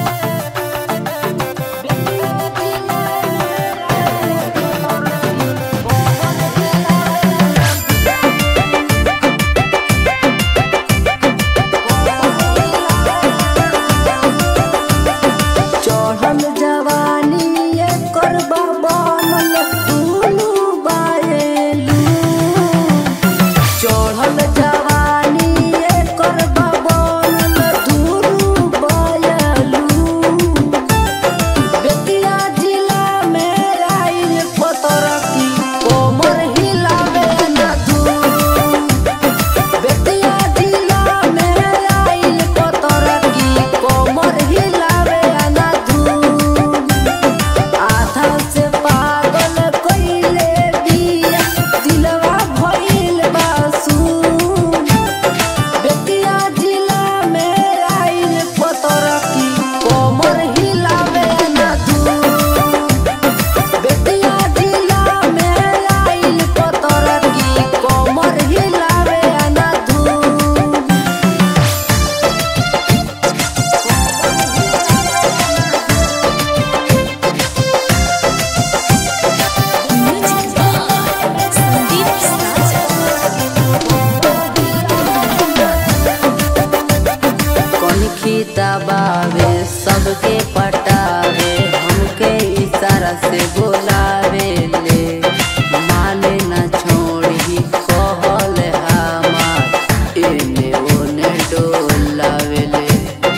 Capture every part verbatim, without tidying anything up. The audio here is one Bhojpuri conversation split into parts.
दबावे सबके पटावे हमके इशारा से बुलावे ले माने न छोड़ी कहल हमार एने ओने डोलावे ले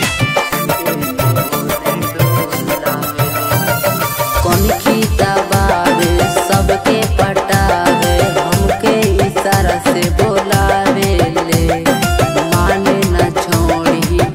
कनखी दबावे सबके पटावे हमके इशारा से बुलावे ले माने न छोड़ी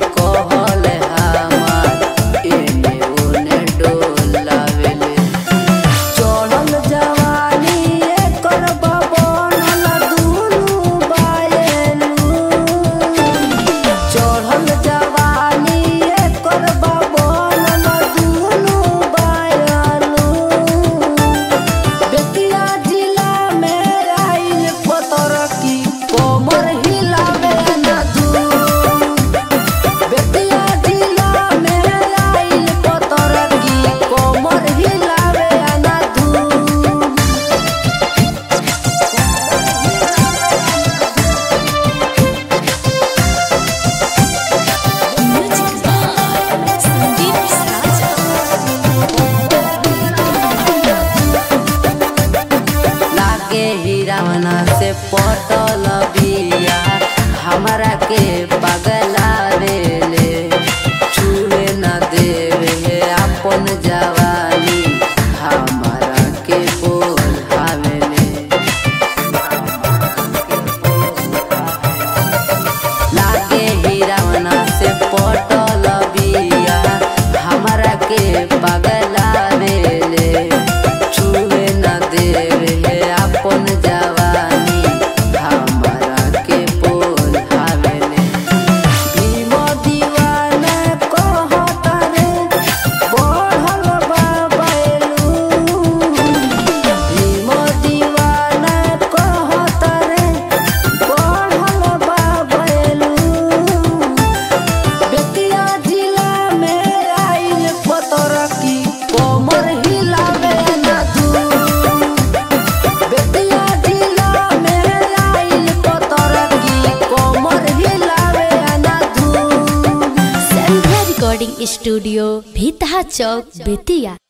हीरावना से पटल बिया हमरा के पगलावे ले छुए न देवे अपन जवानी हमरा के बोलावे ले लागे हीरावना से पटल बिया हमरा के पगलावे ले छुए न देवे अपन जवानी हमरा के बोलावे ले भीम दीवाना कहत रे बढ़ल बाबैलू भीम दीवाना कहत रे बढ़ल बाबैलू बेतिया जिला में आइल पतरकी कमर हिलावे ना स्टूडियो भीतहा चौक बेतिया।